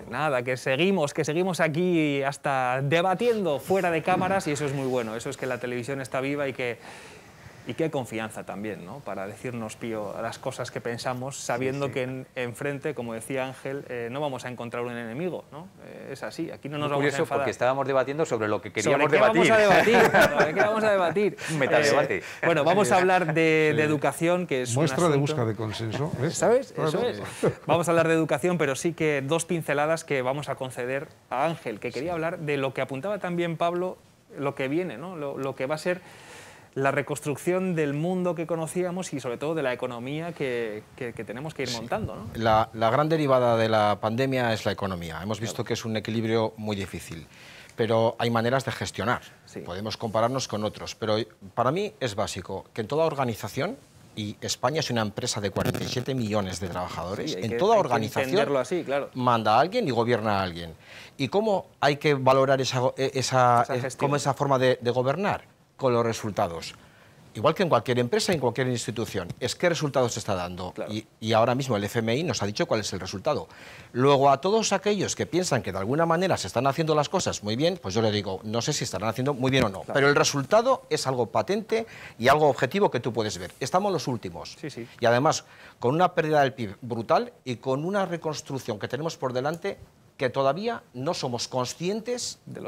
nada, que seguimos aquí hasta debatiendo fuera de cámaras y eso es muy bueno. Eso es que la televisión está viva y que hay confianza también, ¿no? Para decirnos, Pío, las cosas que pensamos, sabiendo que enfrente, como decía Ángel, no vamos a encontrar un enemigo, ¿no? Es así, aquí no nos vamos a enfadar. Porque estábamos debatiendo sobre lo que queríamos debatir. ¿Sobre qué vamos a debatir? Un metadebate. Bueno, vamos a hablar de educación, que es muestra un de asunto... búsqueda de consenso, ¿ves? ¿Sabes? Eso es. Vamos a hablar de educación, pero sí que dos pinceladas que vamos a conceder a Ángel, que quería hablar de lo que apuntaba también Pablo, lo que viene, ¿no? Lo que va a ser la reconstrucción del mundo que conocíamos y sobre todo de la economía que tenemos que ir montando, ¿no? La gran derivada de la pandemia es la economía. Hemos visto que es un equilibrio muy difícil, pero hay maneras de gestionar. Sí. Podemos compararnos con otros, pero para mí es básico que en toda organización, y España es una empresa de 47 millones de trabajadores, en toda organización así, claro, manda a alguien y gobierna a alguien. ¿Y cómo hay que valorar esa forma de gobernar? Con los resultados. Igual que en cualquier empresa y en cualquier institución. Es qué resultados se está dando. Claro. Y ahora mismo el FMI nos ha dicho cuál es el resultado. Luego, a todos aquellos que piensan que de alguna manera se están haciendo las cosas muy bien, pues yo le digo, no sé si estarán haciendo muy bien o no. Claro. Pero el resultado es algo patente y algo objetivo que tú puedes ver. Estamos los últimos. Sí, sí. Y además, con una pérdida del PIB brutal y con una reconstrucción que tenemos por delante que todavía no somos conscientes de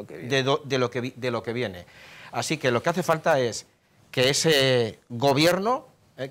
lo que viene. Así que lo que hace falta es que ese gobierno,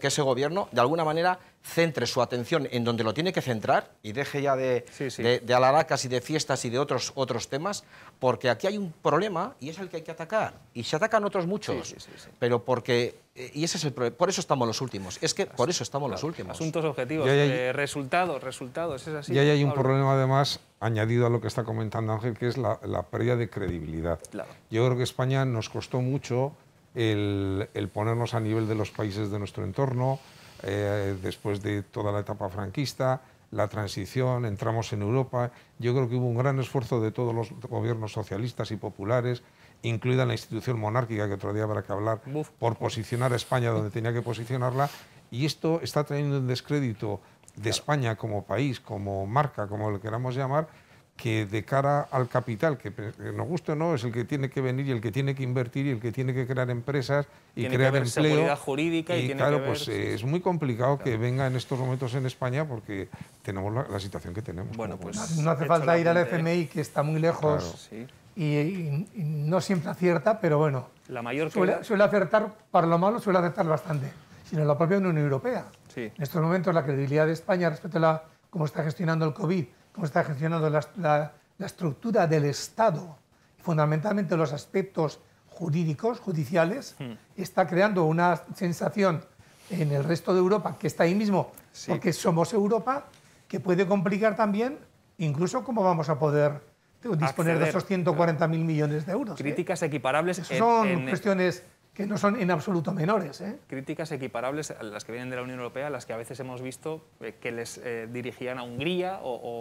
de alguna manera, centre su atención en donde lo tiene que centrar y deje ya de alaracas y de fiestas y de otros temas, porque aquí hay un problema y es el que hay que atacar. Y se atacan otros muchos, pero porque... Y ese es el problema. Por eso estamos los últimos. Es que por eso estamos los últimos. Asuntos objetivos, resultados, es así. Y ahí hay un problema, además, añadido a lo que está comentando Ángel, que es la pérdida de credibilidad. Claro. Yo creo que España nos costó mucho el ponernos a nivel de los países de nuestro entorno, después de toda la etapa franquista, la transición, entramos en Europa. Yo creo que hubo un gran esfuerzo de todos los gobiernos socialistas y populares, incluida la institución monárquica, que otro día habrá que hablar, por posicionar a España donde tenía que posicionarla, y esto está trayendo un descrédito de España como país, como marca, como lo queramos llamar, que de cara al capital, que nos guste o no, es el que tiene que venir y el que tiene que invertir y el que tiene que crear empresas y tiene crear que haber empleo. Seguridad jurídica y tiene claro, que ver, pues es muy complicado que venga en estos momentos en España porque tenemos la situación que tenemos. Bueno, pues no hace falta ir al FMI, que está muy lejos. Claro. Y no siempre acierta, pero bueno, la mayor suele acertar, para lo malo suele acertar bastante, sino la propia Unión Europea. Sí. En estos momentos la credibilidad de España respecto a cómo está gestionando el COVID, cómo está gestionando la estructura del Estado, fundamentalmente los aspectos jurídicos, judiciales, está creando una sensación en el resto de Europa, que está ahí mismo, porque somos Europa, que puede complicar también incluso cómo vamos a poder disponer de esos 140.000 millones de euros. Críticas equiparables... Son cuestiones que no son en absoluto menores. Críticas equiparables a las que vienen de la Unión Europea, a las que a veces hemos visto que les dirigían a Hungría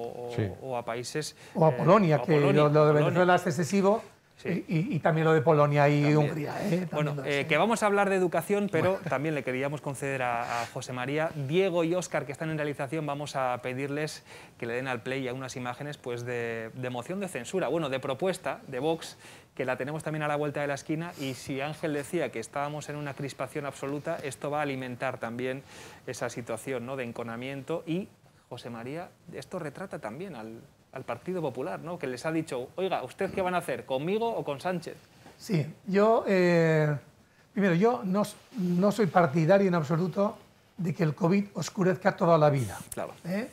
o a países... O a Polonia, lo de Venezuela es excesivo. Sí. Y también lo de Polonia y Hungría. Bueno, que vamos a hablar de educación, pero también le queríamos conceder a José María, Diego y Óscar, que están en realización, vamos a pedirles que le den al play a unas imágenes pues, de moción de censura, bueno, de propuesta de Vox, que la tenemos también a la vuelta de la esquina, y si Ángel decía que estábamos en una crispación absoluta, esto va a alimentar también esa situación, ¿no?, de enconamiento, y José María, esto retrata también al Partido Popular, ¿no?, que les ha dicho, oiga, ¿usted qué van a hacer, conmigo o con Sánchez? Sí, yo, primero, yo no soy partidario en absoluto de que el COVID oscurezca toda la vida. Claro.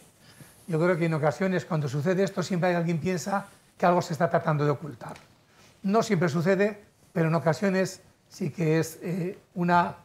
Yo creo que en ocasiones, cuando sucede esto, siempre alguien piensa que algo se está tratando de ocultar. No siempre sucede, pero en ocasiones sí que es una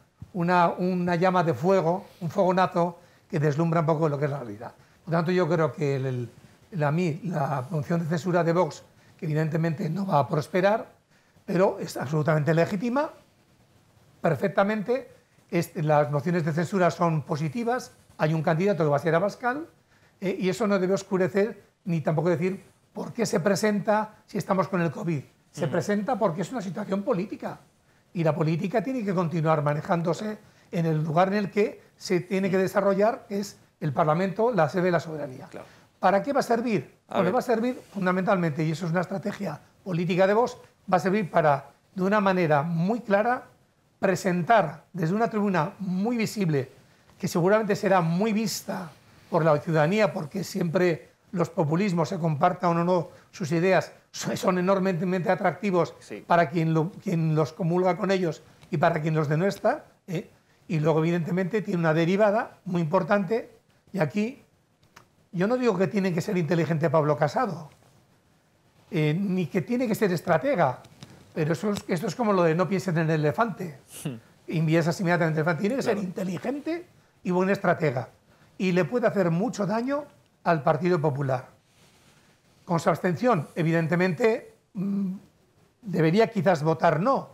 llama de fuego, un fogonazo que deslumbra un poco lo que es la realidad. Por lo tanto, yo creo que la moción de censura de Vox, que evidentemente no va a prosperar, pero es absolutamente legítima, perfectamente. Las mociones de censura son positivas, hay un candidato que va a ser Abascal, y eso no debe oscurecer ni tampoco decir por qué se presenta si estamos con el COVID. Se presenta porque es una situación política, y la política tiene que continuar manejándose en el lugar en el que se tiene que desarrollar, que es el Parlamento, la sede de la soberanía. Claro. ¿Para qué va a servir? Bueno, va a servir fundamentalmente, y eso es una estrategia política de Vox, va a servir para, de una manera muy clara, presentar desde una tribuna muy visible, que seguramente será muy vista por la ciudadanía, porque siempre los populismos, se compartan o no sus ideas, son enormemente atractivos para quien los comulga con ellos y para quien los denuestra, y luego evidentemente tiene una derivada muy importante, y aquí yo no digo que tiene que ser inteligente Pablo Casado, ni que tiene que ser estratega, pero esto es como lo de no piensen en el elefante, piensas inmediatamente en el elefante. Tiene que ser inteligente y buen estratega, y le puede hacer mucho daño al Partido Popular. Con su abstención, evidentemente, debería quizás votar no,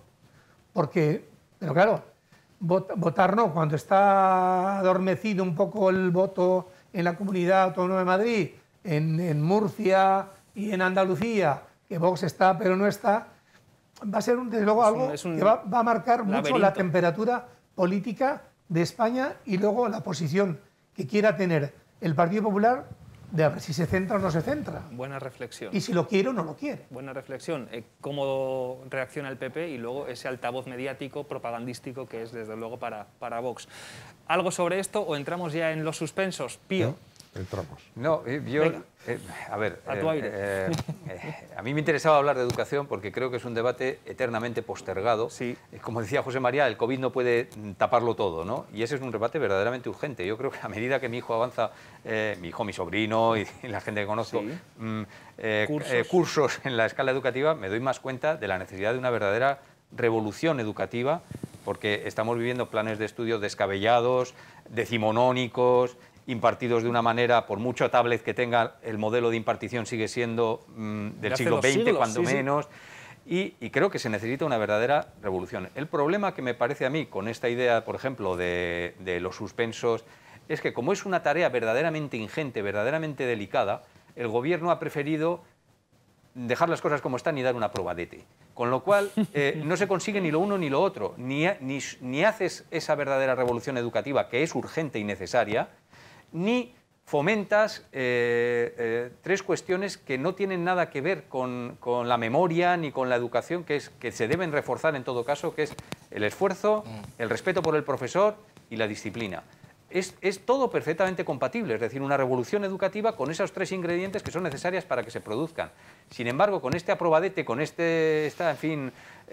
pero claro, votar no cuando está adormecido un poco el voto en la Comunidad Autónoma de Madrid, en Murcia y en Andalucía, que Vox está pero no está, va a ser desde luego algo que va a marcar mucho la temperatura política de España, y luego la posición que quiera tener el Partido Popular de a ver si se centra o no se centra. Buena reflexión. Y si lo quiere o no lo quiere. Buena reflexión. Cómo reacciona el PP y luego ese altavoz mediático, propagandístico, que es desde luego para Vox. ¿Algo sobre esto o entramos ya en los suspensos? Pío. Entramos. No, yo... a ver, a tu aire. A mí me interesaba hablar de educación porque creo que es un debate eternamente postergado. Sí. Como decía José María, el COVID no puede taparlo todo, ¿no? Y ese es un debate verdaderamente urgente. Yo creo que a medida que mi hijo avanza, mi sobrino y la gente que conozco, cursos en la escala educativa, me doy más cuenta de la necesidad de una verdadera revolución educativa, porque estamos viviendo planes de estudio descabellados, decimonónicos, impartidos de una manera, por mucho tablet que tenga, el modelo de impartición sigue siendo del siglo XX, cuando menos, y creo que se necesita una verdadera revolución. El problema que me parece a mí con esta idea, por ejemplo, de los suspensos, es que como es una tarea verdaderamente ingente, verdaderamente delicada, el Gobierno ha preferido dejar las cosas como están y dar una probadete. Con lo cual, no se consigue ni lo uno ni lo otro, ni haces esa verdadera revolución educativa, que es urgente y necesaria, ni fomentas tres cuestiones que no tienen nada que ver con la memoria ni con la educación, que se deben reforzar en todo caso, que es el esfuerzo, el respeto por el profesor y la disciplina. Es todo perfectamente compatible, es decir, una revolución educativa con esos tres ingredientes que son necesarias para que se produzcan. Sin embargo, con este aprobadete, con esta, en fin,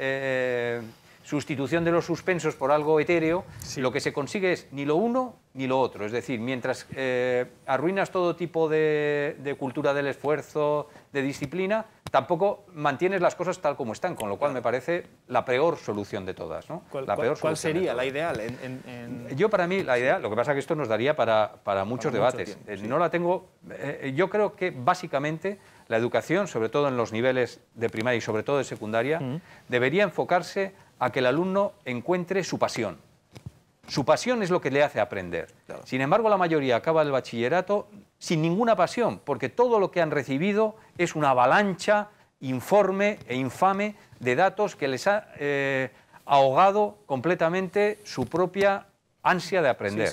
sustitución de los suspensos por algo etéreo, lo que se consigue es ni lo uno ni lo otro. Es decir, mientras arruinas todo tipo de cultura del esfuerzo, de disciplina, tampoco mantienes las cosas tal como están, con lo cual me parece la peor solución de todas, ¿no? ¿Cuál sería la ideal? Yo, para mí, la idea, lo que pasa es que esto nos daría para muchos debates. No la tengo. Yo creo que básicamente la educación, sobre todo en los niveles de primaria y sobre todo de secundaria, debería enfocarse a que el alumno encuentre su pasión. Su pasión es lo que le hace aprender. Claro. Sin embargo, la mayoría acaba el bachillerato sin ninguna pasión, porque todo lo que han recibido es una avalancha informe e infame de datos que les ha ahogado completamente su propia ansia de aprender.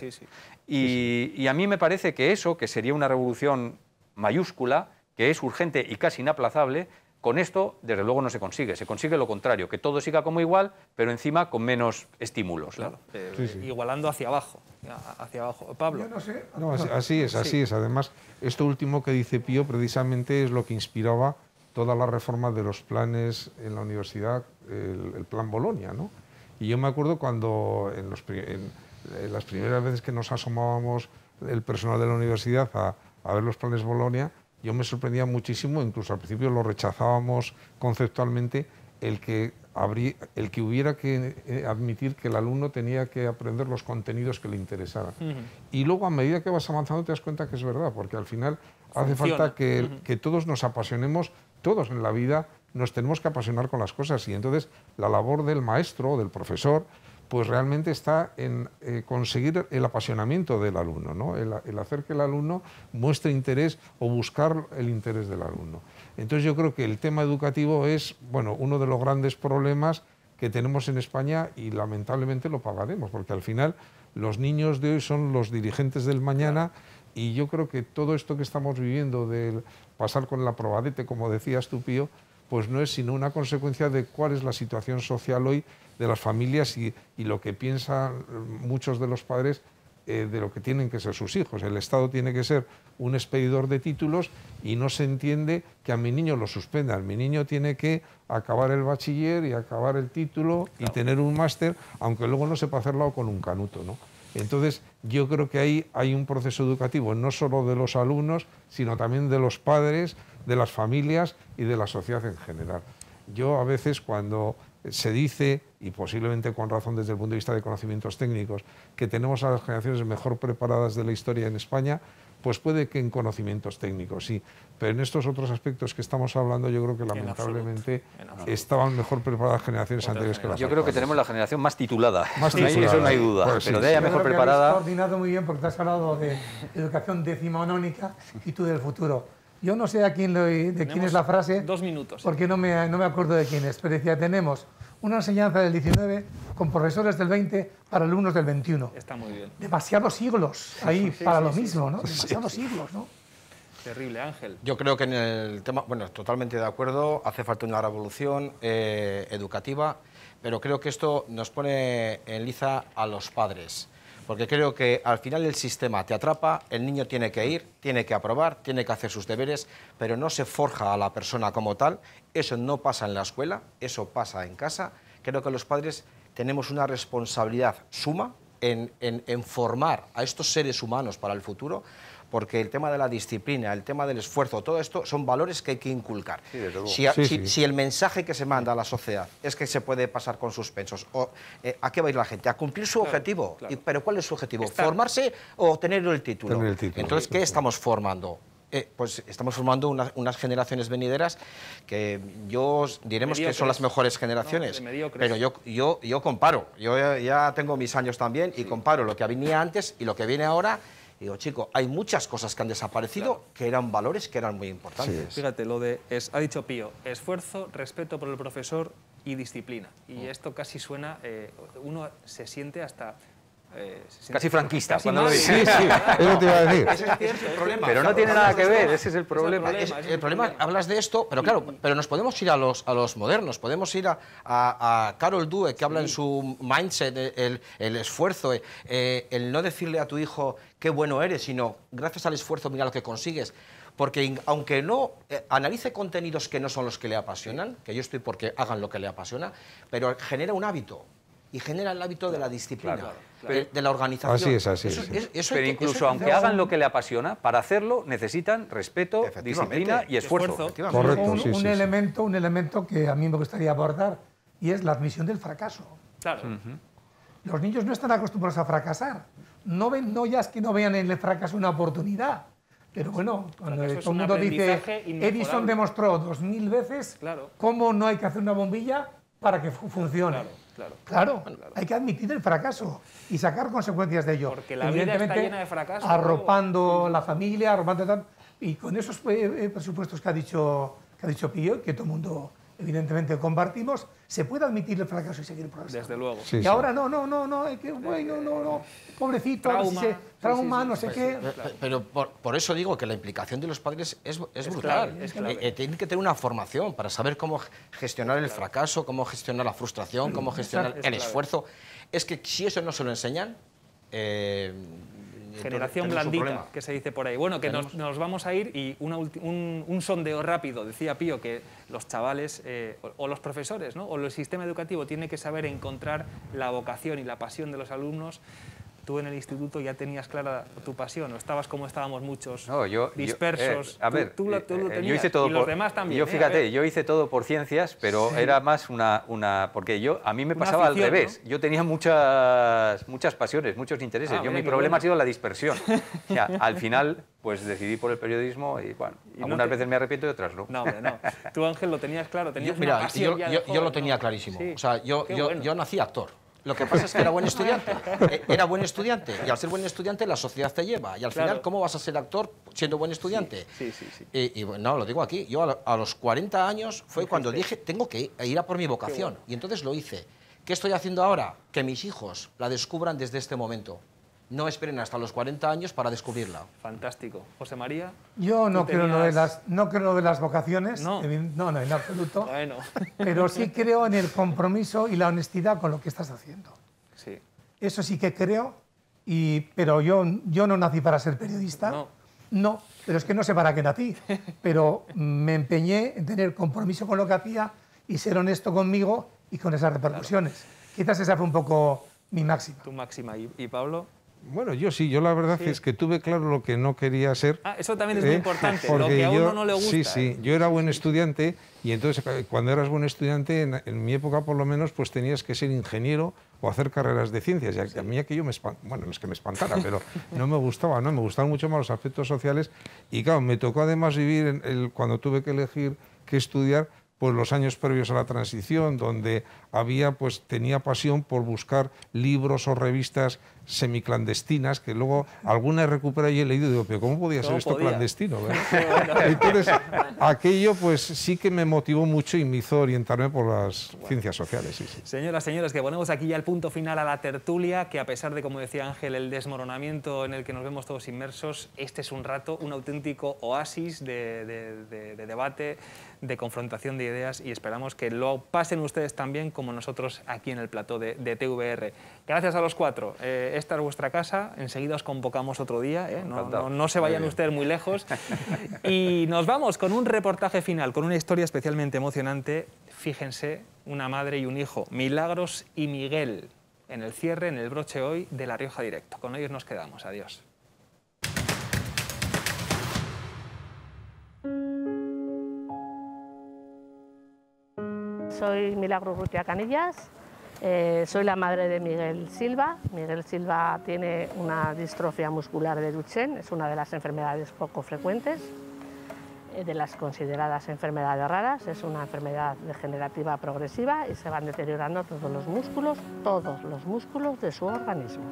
Y a mí me parece que eso, que sería una revolución mayúscula, que es urgente y casi inaplazable, con esto, desde luego, no se consigue. Se consigue lo contrario, que todo siga como igual, pero encima con menos estímulos. Claro. Igualando hacia abajo. Pablo. Yo no sé. No, así es. Además, esto último que dice Pío precisamente es lo que inspiraba toda la reforma de los planes en la universidad, el plan Bolonia, ¿no? Y yo me acuerdo cuando en las primeras veces que nos asomábamos el personal de la universidad a ver los planes Bolonia, yo me sorprendía muchísimo, incluso al principio lo rechazábamos conceptualmente, el que hubiera que admitir que el alumno tenía que aprender los contenidos que le interesaran. Y luego, a medida que vas avanzando, te das cuenta que es verdad, porque al final hace falta que todos nos apasionemos, todos en la vida nos tenemos que apasionar con las cosas, y entonces la labor del maestro o del profesor pues realmente está en conseguir el apasionamiento del alumno, ¿no? El hacer que el alumno muestre interés o buscar el interés del alumno. Entonces yo creo que el tema educativo es, bueno, uno de los grandes problemas que tenemos en España, y lamentablemente lo pagaremos, porque al final los niños de hoy son los dirigentes del mañana, Y yo creo que todo esto que estamos viviendo del pasar con la probadete, como decías tú, Pío, pues no es sino una consecuencia de cuál es la situación social hoy de las familias y lo que piensan muchos de los padres de lo que tienen que ser sus hijos. El Estado tiene que ser un expedidor de títulos y no se entiende que a mi niño lo suspendan. Mi niño tiene que acabar el bachiller y acabar el título y tener un máster, aunque luego no sepa hacerlo con un canuto, ¿no? Entonces, yo creo que ahí hay un proceso educativo no solo de los alumnos, sino también de los padres, de las familias y de la sociedad en general. Yo a veces cuando se dice, y posiblemente con razón desde el punto de vista de conocimientos técnicos, que tenemos a las generaciones mejor preparadas de la historia en España, pues puede que en conocimientos técnicos, sí, pero en estos otros aspectos que estamos hablando yo creo que lamentablemente estaban mejor preparadas generaciones anteriores que las Yo creo que tenemos la generación más titulada, más titulada, eso no hay duda, pues pero sí. de ella Yo mejor creo que preparada... habéis coordinado muy bien porque te has hablado de educación decimonónica y tú del futuro. Yo no sé de quién es la frase. 2 minutos. Porque no me acuerdo de quién es, pero decía, tenemos una enseñanza del 19 con profesores del 20 para alumnos del 21. Está muy bien. Demasiados siglos ahí para lo mismo, ¿no? Demasiados siglos, ¿no? Terrible, Ángel. Yo creo que en el tema, bueno, totalmente de acuerdo, hace falta una revolución educativa, pero creo que esto nos pone en liza a los padres, porque creo que al final el sistema te atrapa, el niño tiene que ir, tiene que aprobar, tiene que hacer sus deberes, pero no se forja a la persona como tal, eso no pasa en la escuela, eso pasa en casa. Creo que los padres tenemos una responsabilidad suma en formar a estos seres humanos para el futuro, porque el tema de la disciplina, el tema del esfuerzo, todo esto son valores que hay que inculcar. Sí, desde luego. Si el mensaje que se manda a la sociedad es que se puede pasar con suspensos, ¿a qué va a ir la gente? A cumplir su objetivo. Claro. ¿Pero cuál es su objetivo? ¿Formarse o tener el título? Tener el título. Entonces, ¿qué estamos formando? Pues estamos formando unas generaciones venideras que diremos que son las mejores generaciones, pero yo comparo, yo ya tengo mis años también y comparo lo que venía antes y lo que viene ahora. Digo, chico, hay muchas cosas que han desaparecido que eran valores que eran muy importantes. Sí. Fíjate, ha dicho Pío, esfuerzo, respeto por el profesor y disciplina. Y esto casi suena, uno se siente hasta... casi franquista, casi cuando lo dice. Sí, sí, eso te iba a decir. Ese es el problema. Pero no tiene nada que ver, ese es el problema. El problema, hablas de esto, pero claro, pero nos podemos ir a los modernos, podemos ir a Carol Dweck, que habla en su mindset, el esfuerzo, el no decirle a tu hijo qué bueno eres, sino gracias al esfuerzo mira lo que consigues. Porque aunque no analice contenidos que no son los que le apasionan, que yo estoy porque hagan lo que le apasiona, pero genera un hábito. Y genera el hábito de la disciplina, de la organización. Así es, así es. Pero incluso aunque hagan lo que le apasiona, para hacerlo necesitan respeto, disciplina y esfuerzo. Correcto, Un elemento que a mí me gustaría abordar y es la admisión del fracaso. Claro. Los niños no están acostumbrados a fracasar. No ya es que no vean en el fracaso una oportunidad. Pero bueno, cuando todo el mundo dice Edison demostró 2000 veces cómo no hay que hacer una bombilla para que funcione. Claro, hay que admitir el fracaso y sacar consecuencias de ello. Porque la vida está llena de fracasos. Arropando la familia, arropando tal. Y con esos presupuestos que ha dicho Pío, que todo el mundo evidentemente compartimos, se puede admitir el fracaso y seguir progresando. Desde luego. Sí, y ahora no, pobrecito, trauma, no sé qué. Pero por eso digo que la implicación de los padres es brutal. Tienen que tener una formación para saber cómo gestionar el fracaso, cómo gestionar la frustración, cómo gestionar el esfuerzo. Es que si eso no se lo enseñan... Generación blandita, que se dice por ahí. Bueno, que nos vamos a ir y un sondeo rápido. Decía Pío que los chavales o los profesores, ¿no? O el sistema educativo tiene que saber encontrar la vocación y la pasión de los alumnos. Tú en el instituto ya tenías clara tu pasión, o estabas como estábamos muchos, dispersos. Tú lo tenías, yo hice todo y los demás también. Yo fíjate, yo hice todo por ciencias, pero era más porque a mí me pasaba afición, al revés. ¿No? Yo tenía muchas pasiones, muchos intereses. Mi problema ha sido la dispersión. O sea, al final, pues decidí por el periodismo y bueno, algunas veces me arrepiento y otras no. No, hombre, no. Tú, Ángel, lo tenías claro, tenías una pasión ya de joven, yo lo tenía clarísimo. Sí. O sea, yo nací actor. Lo que pasa es que era buen estudiante. Era buen estudiante. Y al ser buen estudiante, la sociedad te lleva. Y al final, ¿cómo vas a ser actor siendo buen estudiante? Sí. Y bueno, lo digo aquí. Yo a los 40 años fue cuando dije, tengo que ir a por mi vocación. Y entonces lo hice. ¿Qué estoy haciendo ahora? Que mis hijos la descubran desde este momento. no esperen hasta los 40 años para descubrirla. Fantástico. José María. Yo no creo tenías... no creo lo de las vocaciones, no, no, en absoluto, bueno. pero sí creo en el compromiso y la honestidad con lo que estás haciendo. Sí. Eso sí que creo, pero yo no nací para ser periodista, no, pero es que no sé para qué nací, pero me empeñé en tener compromiso con lo que hacía y ser honesto conmigo y con esas repercusiones. Claro. Quizás esa fue un poco mi máxima. Tu máxima. ¿Y Pablo? Bueno, yo sí, yo la verdad es que tuve claro lo que no quería ser. Ah, eso también es muy importante, lo que a uno no le gusta. Sí, yo era buen estudiante y entonces cuando eras buen estudiante, en mi época por lo menos, pues tenías que ser ingeniero o hacer carreras de ciencias. Y a mí aquello me espantaba, bueno, no es que me espantara, pero no me gustaba, ¿no? Me gustaban mucho más los aspectos sociales y claro, me tocó además vivir, cuando tuve que elegir qué estudiar, pues los años previos a la transición, donde tenía pasión por buscar libros o revistas semiclandestinas, que luego alguna he recuperado y he leído y digo, pero ¿cómo podía ser esto clandestino? Entonces, aquello pues sí que me motivó mucho y me hizo orientarme por las ciencias sociales. Sí. Señoras, señores, que ponemos aquí ya el punto final a la tertulia, que a pesar de, como decía Ángel, el desmoronamiento en el que nos vemos todos inmersos, este es un rato, un auténtico oasis de debate, de confrontación de ideas, y esperamos que lo pasen ustedes también como nosotros aquí en el plató de TVR. Gracias a los cuatro. Esta es vuestra casa, enseguida os convocamos otro día, no se vayan ustedes muy lejos. Y nos vamos con un reportaje final, con una historia especialmente emocionante. Fíjense, una madre y un hijo, Milagros y Miguel, en el cierre, en el broche hoy de La Rioja Directo. Con ellos nos quedamos. Adiós. Soy Milagros Urrutia Canillas, soy la madre de Miguel Silva. Miguel Silva tiene una distrofia muscular de Duchenne, es una de las enfermedades poco frecuentes, de las consideradas enfermedades raras. Es una enfermedad degenerativa progresiva y se van deteriorando todos los músculos de su organismo.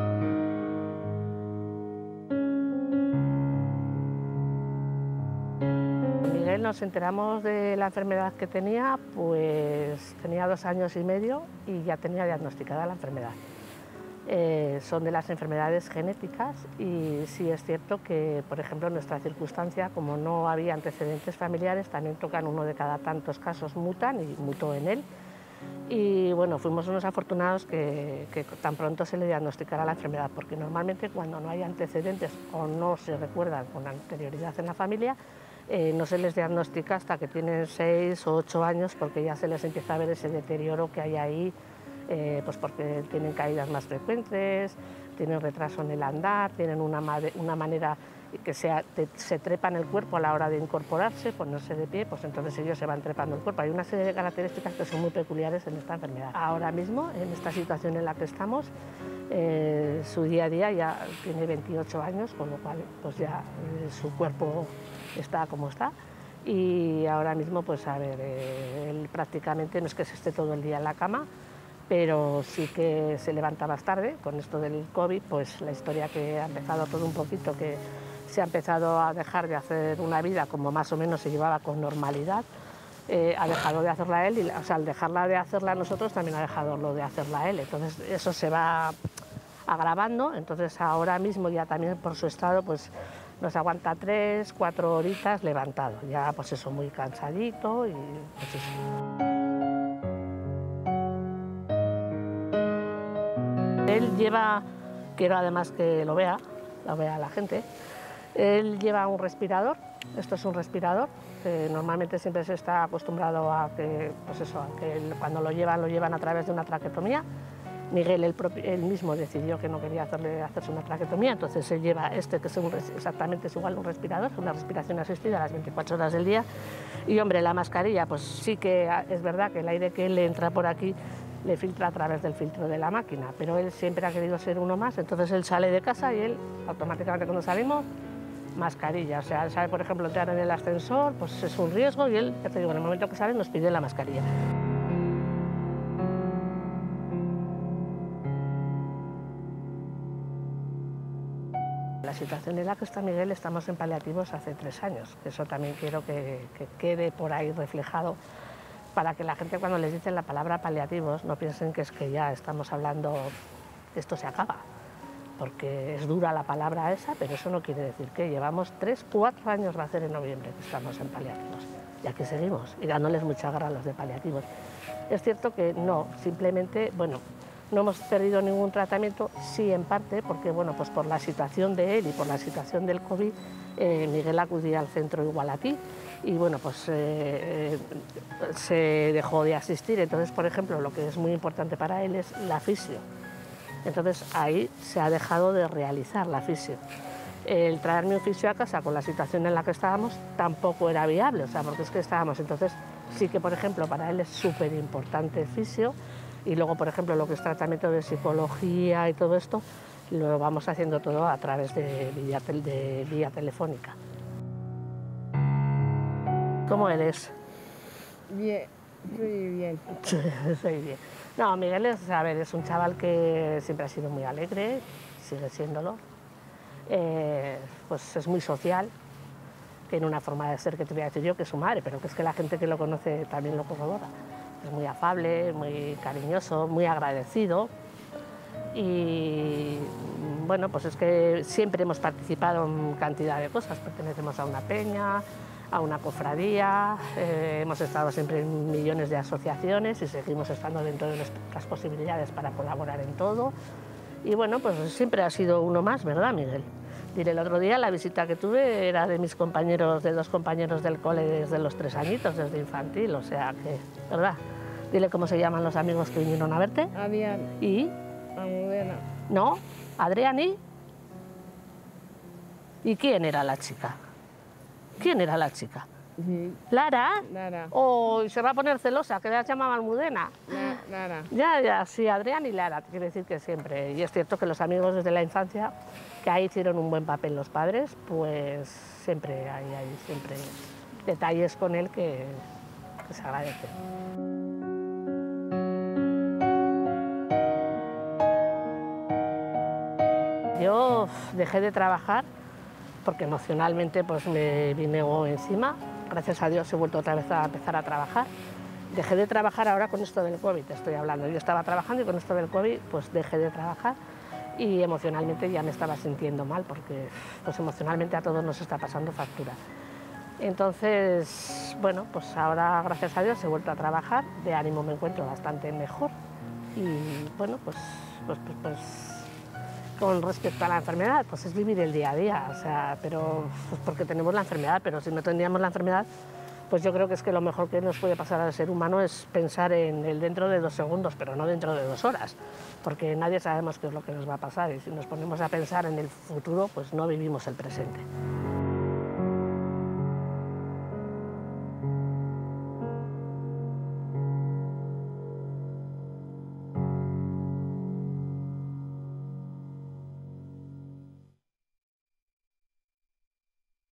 Nos enteramos de la enfermedad que tenía, pues tenía 2 años y medio y ya tenía diagnosticada la enfermedad. Son de las enfermedades genéticas y sí es cierto que, por ejemplo, en nuestra circunstancia, como no había antecedentes familiares, también tocan uno de cada tantos casos mutan y mutó en él. Y bueno, fuimos unos afortunados que tan pronto se le diagnosticara la enfermedad, porque normalmente cuando no hay antecedentes o no se recuerdan con anterioridad en la familia, no se les diagnostica hasta que tienen 6 o 8 años, porque ya se les empieza a ver ese deterioro que hay ahí, pues porque tienen caídas más frecuentes, tienen retraso en el andar, tienen una manera que se trepan el cuerpo a la hora de incorporarse, ponerse de pie, pues entonces ellos se van trepando el cuerpo. Hay una serie de características que son muy peculiares en esta enfermedad. Ahora mismo, en esta situación en la que estamos, su día a día ya tiene 28 años, con lo cual pues ya su cuerpo está como está, y ahora mismo pues a ver, él prácticamente no es que se esté todo el día en la cama, pero sí que se levanta más tarde. Con esto del COVID, pues la historia que ha empezado todo un poquito, que se ha empezado a dejar de hacer una vida como más o menos se llevaba con normalidad, ha dejado de hacerla él, y o sea, al dejarla de hacerla nosotros también ha dejado lo de hacerla él, entonces eso se va agravando. Entonces ahora mismo ya también por su estado pues nos aguanta 3, 4 horitas levantado, ya pues eso, muy cansadito y pues eso. Él lleva, quiero además que lo vea la gente, él lleva un respirador. Esto es un respirador, que normalmente siempre se está acostumbrado a que, pues eso, a que cuando lo llevan a través de una traqueotomía. Miguel él mismo decidió que no quería hacerse una traqueotomía, entonces él lleva este, que es exactamente es igual un respirador, una respiración asistida a las 24 horas del día. Y hombre, la mascarilla, pues sí que es verdad que el aire que le entra por aquí le filtra a través del filtro de la máquina, pero él siempre ha querido ser uno más, entonces él sale de casa y él automáticamente cuando salimos, mascarilla. O sea, él sabe, por ejemplo, entrar en el ascensor, pues es un riesgo y él, ya te digo, en el momento que sale nos pide la mascarilla. La situación en la que está Miguel, estamos en paliativos hace 3 años. Eso también quiero que quede por ahí reflejado, para que la gente, cuando les dicen la palabra paliativos, no piensen que es que ya estamos hablando que esto se acaba. porque es dura la palabra esa, pero eso no quiere decir que llevamos 3, 4 años, va a ser en noviembre, que estamos en paliativos. Y aquí seguimos, y dándoles mucha garra a los de paliativos. Es cierto que no, simplemente, bueno, no hemos perdido ningún tratamiento, sí en parte, porque bueno, pues por la situación de él y por la situación del COVID, Miguel acudía al centro Igualatí y bueno, pues se dejó de asistir. Entonces, por ejemplo, lo que es muy importante para él es la fisio. Entonces ahí se ha dejado de realizar la fisio. El traerme un fisio a casa con la situación en la que estábamos tampoco era viable, o sea, porque es que estábamos, entonces sí que, por ejemplo, para él es súper importante el fisio, y luego, por ejemplo, lo que es tratamiento de psicología y todo esto, lo vamos haciendo todo a través de vía telefónica. ¿Cómo eres? Bien, soy bien. Soy bien. No, Miguel es, a ver, es un chaval que siempre ha sido muy alegre, sigue siéndolo. Pues es muy social, tiene una forma de ser que te voy a decir yo que es su madre, pero que es que la gente que lo conoce también lo corrobora. Es muy afable, muy cariñoso, muy agradecido y bueno, pues es que siempre hemos participado en cantidad de cosas, pertenecemos a una peña, a una cofradía, hemos estado siempre en millones de asociaciones y seguimos estando dentro de nuestras posibilidades para colaborar en todo. Y bueno, pues siempre ha sido uno más, ¿verdad, Miguel? Diré, el otro día la visita que tuve era de mis compañeros, de 2 compañeros del cole desde los 3 añitos, desde infantil, o sea que, ¿verdad? Dile cómo se llaman los amigos que vinieron a verte. Adrián. ¿Y? Almudena. ¿No? ¿Adrián y? ¿Y quién era la chica? ¿Quién era la chica? ¿Lara? Lara. Oh, se va a poner celosa, que la llamaba Almudena. Lara. Ya, sí, Adrián y Lara, quiere decir que siempre. Y es cierto que los amigos desde la infancia, que ahí hicieron un buen papel los padres, pues siempre hay siempre detalles con él que se agradecen. Yo dejé de trabajar porque emocionalmente pues me vine encima. Gracias a Dios he vuelto otra vez a empezar a trabajar. Dejé de trabajar ahora con esto del COVID, estoy hablando. Yo estaba trabajando y con esto del COVID pues dejé de trabajar y emocionalmente ya me estaba sintiendo mal porque pues emocionalmente a todos nos está pasando factura. Entonces, bueno, pues ahora gracias a Dios he vuelto a trabajar, de ánimo me encuentro bastante mejor y bueno, pues con respecto a la enfermedad, pues es vivir el día a día, o sea, pero pues porque tenemos la enfermedad, pero si no tendríamos la enfermedad, pues yo creo que es que lo mejor que nos puede pasar al ser humano es pensar en el dentro de 2 segundos, pero no dentro de 2 horas, porque nadie sabemos qué es lo que nos va a pasar y si nos ponemos a pensar en el futuro, pues no vivimos el presente.